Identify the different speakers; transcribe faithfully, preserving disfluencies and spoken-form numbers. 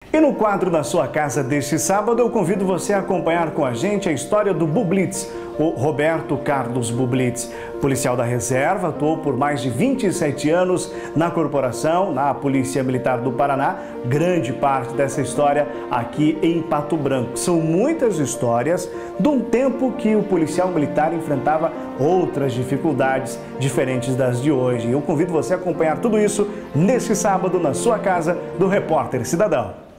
Speaker 1: E no quadro Na Sua Casa deste sábado, eu convido você a acompanhar com a gente a história do Bublitz, o Roberto Carlos Bublitz. Policial da reserva, atuou por mais de vinte e sete anos na corporação, na Polícia Militar do Paraná. Grande parte dessa história aqui em Pato Branco. São muitas histórias de um tempo que o policial militar enfrentava outras dificuldades diferentes das de hoje. Eu convido você a acompanhar tudo isso neste sábado na sua casa do Repórter Cidadão.